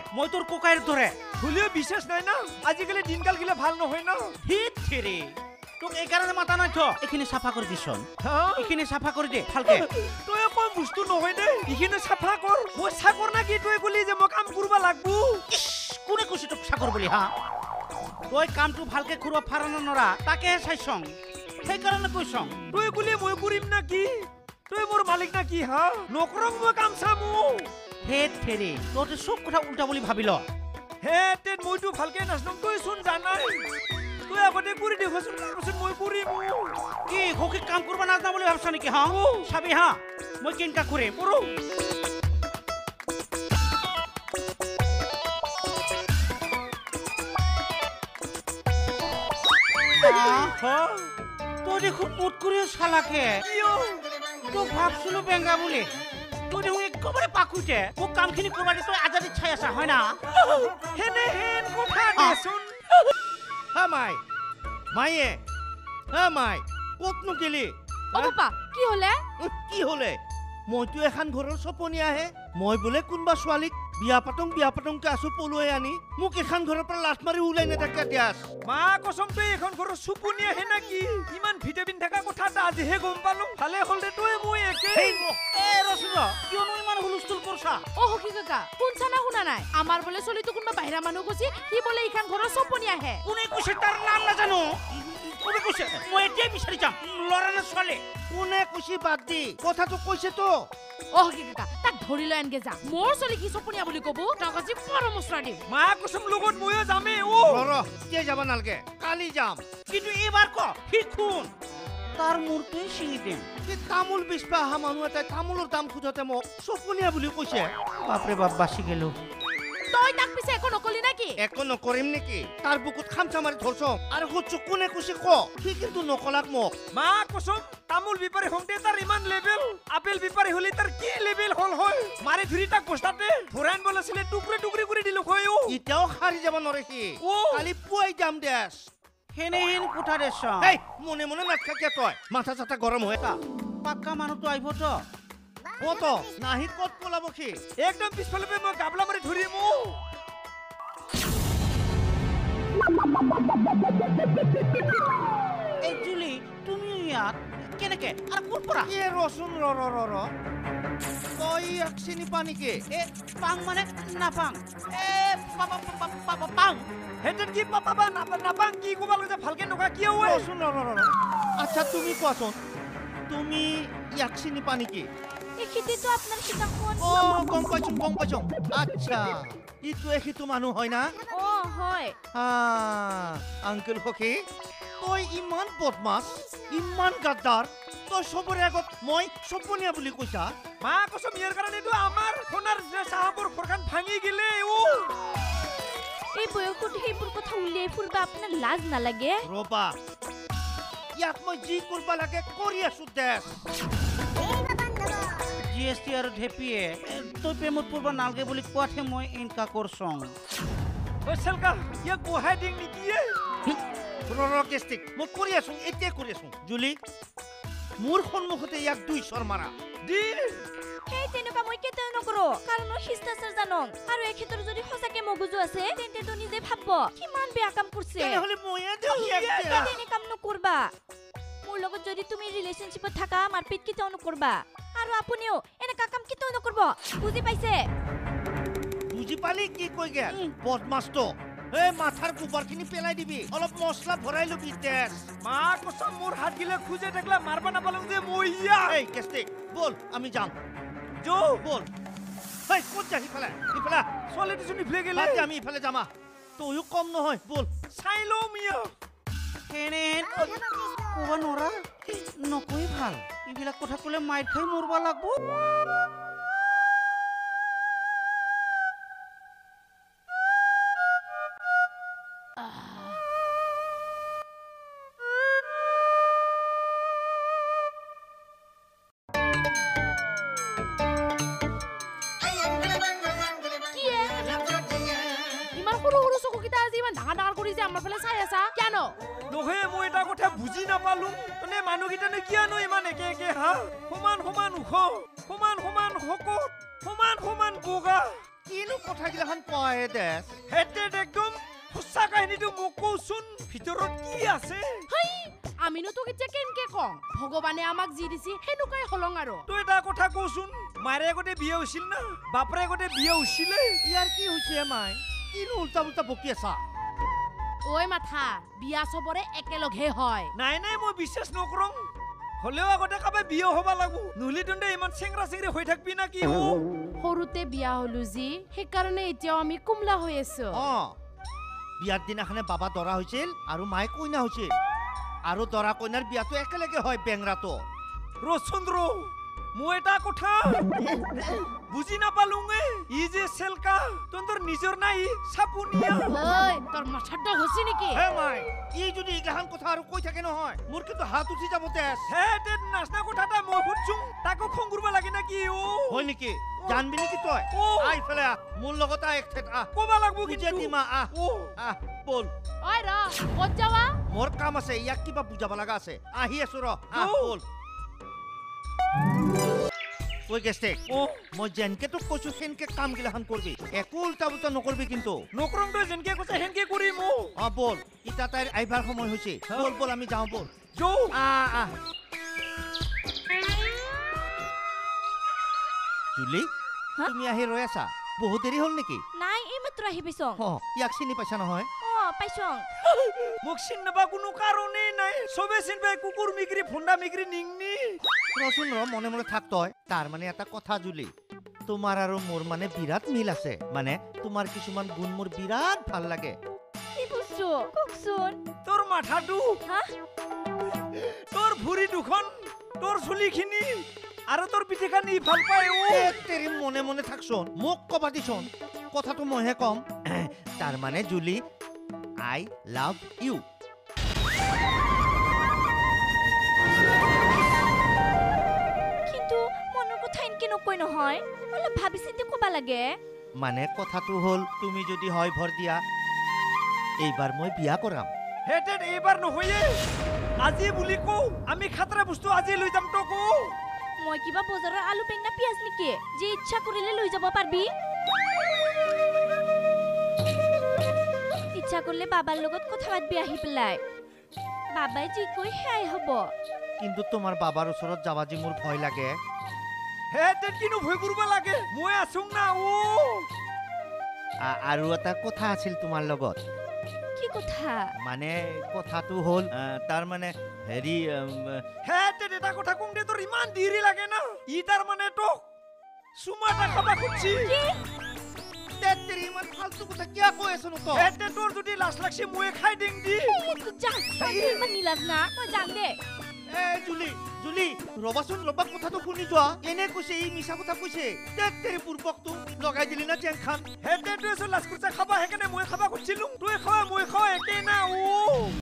মই তোৰ কোকাইৰ দৰে হলেও বিশ্বাস নাই না আজিকালি দিনকাল গিলা ভাল নহয় না হিত থেৰে তোক এইকাৰণে মাতা নাই থ এইখিনি চাফা কৰি দিছন হা এইখিনি চাফা কৰি দে ভালকে তই কম বস্তু নহয় দে এইখিনি চাফা কৰ মই চাকৰ না কি তই কলি যে মই কাম কৰিব লাগবো কোনে কৈছে তোক চাকৰ বুলি হা তই কামটো ভালকে কৰিব পাৰা না নৰা তাকেহে চাইছং সেইকাৰণে কৈছং তই কলি মই কৰিম না কি তই মোৰ মালিক না কি হা নকৰং মই কাম চামু হেত থেৰে তহঁতে চব কথা উল্টা বুলি ভাবি ল হে তে মইতো ভালকে নাচনম তই চোন জানাই তই আগতে কৰি দেখোন তাৰপিছত মই কৰিম কি হকি কাম কৰিব নাজানা বুলি ভাবছ নেকি হা চাবি হা মই কেনেকা কৰিম কৰো তই দেখোন মুঠ কৰিও চালাকে তোক ভাবছিলো বেংগা বুলি তই দেখোন একেবাৰে পাকুতে মোক কামখিনি কৰিব দি তই আজাদিত চাই আছা হয় না হেনে হেন কথা দেচোন হা মাই মায়ে হা মাই ক'তনো গেলি ও পাপা কি হলে কি হলে মইতো এখন ঘৰৰ চপনীয়াহে মই বোলে কোনোবা ছোৱালীক বিয়া পাতংকে আছো পলুৱাই আনি মোক এখন ঘৰৰ পৰা লাঠ মাৰি ওলাই নেথাকে দিয়াছ মা কসম তই এখন ঘৰৰ চুপুনি আহে নাকি ইমান ভিটামিন থকা কথা এটা আজিহে গম পালো ভালে হ'ল দে তই মই একে এ ৰচনা কিয়নো ইমান হুলস্থুল কৰছা ও হকি কাকা শুনছা না শুনা নাই আমাৰ বোলে চলিতো কোনোবা বাহিৰা মানুহ গৈছি কি বোলে এইখান ঘৰৰ চপনি আহে কোনে কৈছে তাৰ নাম নাজানো কোনে কৈছে মই এতিয়াই বিচাৰি যাম ল'ৰা নে ছোৱালী কোনে কৈছি বাদ দি কথাটো কৈছে তো ও হকি কাকা তাক ধৰি লৈ আনগে যা মোৰ চলি কি চপনিয়া বুলি কব তাক আজি পৰামৰ্শ দিম মা কসম লগত ময়ো যামে ও এতিয়া যাব নালগে কালি যাম কিন্তু এইবাৰ ক শিকুন তাৰ মূৰটোৱে ছিঙি দিম কি তামোল বিচপা অহা মানুহ এটাই তামোলৰ দাম সোধোতে মোক চপনীয়া বুলি কৈছে বাপৰে বাপ বাচি গেলো তই তাক পিছে একো নকলি নাকি একো নকৰিম নেকি তাৰ বুকুত খামচা মাৰি ধৰছ আৰু সুধছো কোনে কৈছে ক সি কিন্তু নকলাক মোক মা কসম তামোল বিপাৰী হওঁতে তাৰ ইমান লেভেল আপেল বিপাৰী হলে তাৰ কি লেভেল হল হয় মাৰি ধৰি তাক বস্তাতে ধৰাই আনিব লাগিছিলে টুকুৰি কৰি দিলো হয় এতিয়াও সাৰি যাব নোৱাৰে সি কালি পুৱাই যাম দেছ হেনেহেন কোঠা দেছ এই মনে মনে নাথাকে তই মাথা চাথা গৰম হৈ এটা পাক্কা মানুহটো আহিব তো কত নাহি কত পলাব সি একদম পিছফালে মই গাবলা মাৰি ধৰিম এই জুলি তুমি ইয়াত কেনেকে আৰু ক'ৰ পৰা এ ৰচোন ৰ তই ইয়াক চিনি পা নেকি এ পাং মানে নাপাং এ পাং হেঁতেন কি পাবা নাপাং কি ক'ব লাগে ভালকে নকৰা কিয় ৰচোন ৰ আচ্ছা তুমি কোৱাচোন তুমি ইয়াক চিনি পা নেকি এই খেতিটো আপোনাৰ কিতাপখন গম পাইছো আচ্ছা ইটোৱে সিটো মানুহ হয় না ও হয় আংকেল সখী তই ইমান বদমাছ ইমান গাদ্দাৰ তই চবৰে আগত মই চপনীয়া বুলি কৈছা মা কসম ইয়াৰ কাৰণেতো আমাৰ সোণাৰ চাহাবৰ ঘৰখন ভাঙি গেলে এই বয়সত সেইবোৰ কথা উলিয়াই ফুৰবা আপোনাৰ লাজ নালাগে ৰবা ইয়াক মই যি কৰবা লাগে কৰি আছো দেশ জিএসটি আৰু ঢেপিয়ে তই প্ৰেমত পূৰ্ব নালগে বুলি কোৱাতহে মই এনকা কৰছং চেলকা ইয়াক বহাই দিং নেকি কেষ্টিক মই কৰি আছো এতিয়া কৰি আছো জুলি মোৰ সন্মুখতে ইয়াক দুই চৰ মাৰা দি সেই তেনেকুৱা মই কেতিয়াও নকৰো কাৰণ মই শিষ্টাচাৰ জানো আৰু এই ক্ষেত্ৰত যদি সঁচাকে মগজু আছে তেন্তে তো নিজে ভাবব কিমান বেয়া কাম কৰিছে তেনেহলে মইয়ে দিওঁ ইয়াক তেনে কাম নকৰবা মোৰ লগত যদি তুমি ৰিলেশনশ্বিপত থাকা মাৰপিট কেতিয়াও নকৰবা আৰু আপুনিও এনেকা কাম কেতিয়াও নকৰব বুজি পাইছে বুজি পালি কি কৈ গে বদমাছটো এই মাথাৰ গোবৰখিনি পেলাই দিবি অলপ মছলা ভৰাই লবি তেজ মা কসম মোৰ হাত গিলে খুজে থাকলা মারবা না পালং যে মইয়া এই কেষ্টিক বল আমি যাম জো বল এই ক'ত যা সিফালে ছোৱালীটো শুনি ফ্লে গেলে বাদ আমি ইফালে যামা তইও কম নহয় বল চাই লও মিয়া হেনেহেন ক'ব নোৱাৰা নকৈ ভাল এইবিলাক কথা ক'লে মাইৰ খাই মৰবা লাগব নহয় মই এটা কথা বুজি নাপালো মানে মানুহকেইটানে কিয়নো ইমান একে একে হা সমান ওখ সমান শকত সমান বগা কিনো কথাগিলাখান কয় দেশ হেডেড একদম সঁচা কাহিনীটো মোক কওঁচোন ভিতৰত কি আছে আমিনো তোক এতিয়া কেনকে কওঁ ভগৱানে আমাক যি দিছে সেনেকুৱাই হলং আৰু তই এটা কথা কওঁচোন মাৰে আগতে বিয়া হৈছিল না বাপৰে আগতে বিয়া হৈছিলে ইয়াৰ কি হৈছে মাই কিনো উল্টা উল্টা বকি আছা ঐ মাথা বিয়া চবৰে একেলগে হয় নাই নাই মই বিশ্বাস নকৰোঁ হলেও আগতে কাবাই বিয়া হ'ব লাগো নহলে তহঁতে ইমান চেংৰা চেংৰি হৈ থাকবি না কি সৰুতে বিয়া হলো যি সেইকাৰণে এতিয়াও আমি কুমলা হৈ আছো বিয়াৰ দিনাখনে বাবা দৰা হৈছিল আৰু মায়ে কইনা হৈছিল আৰু দৰা কইনাৰ বিয়াটো একেলগে হয় বেংৰাটো ৰচন্দ্ৰ মই এটা কথা বুজি নাপালোঙে ই যে চেলকা তহঁতৰ নিজৰ নাই চাপুনিয়া ঐ তোৰ মাথাটো হৈছে নেকি হে মাই ই যদি এইগিলাখান কথা আৰু কৈ থাকে নহয় মোৰ কিন্তু হাত উঠি যাব তেজ হে তে নাচনা কথা এটা মই সুধছো তাকো খং কৰিব লাগে না কি হয় নেকি জানবি নেকি তই আই ফেলে মোৰ লগত এক ঠেট ক'বা লাগব বুজে দিমা বল ঐ ৰ ক'ত যাৱা মোৰ কাম আছে ইয়াক কিবা বুজাব লগা আছে আহি আছো ৰ বল ঐ গেষ্টেক মই যেনকে তোক কৈছো সেনকে কাম গিলাখান কৰবি একো উল্টা পুল্টা নকৰবি কিন্তু নকৰং তই যেনকে কৈছে সেনকে কৰিম বল ইটা তাইৰ আহিবাৰ সময় হৈছে বল বল আমি যাওঁ বল যৌ জুলি তুমি আহি ৰৈ আছা বহুত দেৰি হ'ল নেকি নাই এই মাত্ৰ আহি পাইছং ইয়াক চিনি পাইছা নহয় পাইছং মোক চিন নাপা কোনো কাৰণেই নাই চবে চিন পাই কুকুৰ মিগৰি ফুন্দা মিগৰি নিংনি ৰচোন ৰ মনে মনে থাক তই তাৰ মানে এটা কথা জুলি তোমাৰ আৰু মোৰ মানে বিৰাট মিল আছে মানে তোমাৰ কিছুমান গুণ মোৰ বিৰাট ভাল লাগে কি বস্তু কওকচোন তোৰ মাথাটো তোৰ ভৰি দুখন তোৰ চুলিখিনি আৰু তোৰ পিঠিখানি ভাল পায় তেৰি মনে মনে থাকচোন মোক কবা দিচোন কথাটো মইহে কম তাৰ মানে জুলি আই লাভ ইউ কিন্তু মনৰ কথা এনকে নকয় নহয় অলপ ভাবি চিন্তি ক'বা লাগে মানে কথাটো হ'ল তুমি যদি হয় ভৰ দিয়া এইবাৰ মই বিয়া কৰাম হেটেড এইবাৰ নহয়ে আজি বুলি কওঁ আমি খাতৰা বস্তু আজি লৈ যাম তোক মই কিবা বজাৰৰ আলু বেঙনা পিয়াজ নেকি যে ইচ্ছা কৰিলে লৈ যাব পাৰবি ইচ্ছা কৰিলে বাবাৰ লগত কথা পাতবি আহি পেলাই বাবাই যি কয় সেয়াই হ'ব কিন্তু তোমাৰ বাবাৰ ওচৰত যাবা যি মোৰ ভয় লাগে হেটেড কিনো ভয় কৰিব লাগে মই আছোং না আৰু এটা কথা আছিল তোমাৰ লগত কি কথা মানে কথাটো হ'ল তাৰ মানে হেৰি হেটেড এটা কথা কওঁ দে তোৰ ইমান দেৰি লাগে না ই তাৰ মানে তোক চুমা এটা খাবা খুজিছি তেৰি ইমান ফালতু কথা কিয় কৈ আছ ন তই হেটেড তোৰ যদি লাজ লাগছি মই খাই দিম দি যা ইমান নিলাজ না মই যাম দে জুলি জুলি ৰবাচোন ৰবা কথাটো শুনি যোৱা এনে কৈছে ই মিছা কথা কৈছে তেৰি পূৰ্বকটো লগাই দিলি না জেং খান হেটেড লাজ কৰিছে খাবা সেইকাৰণে মই খাবা খুজিছিলো তই খাৱা মই খাৱা একেই না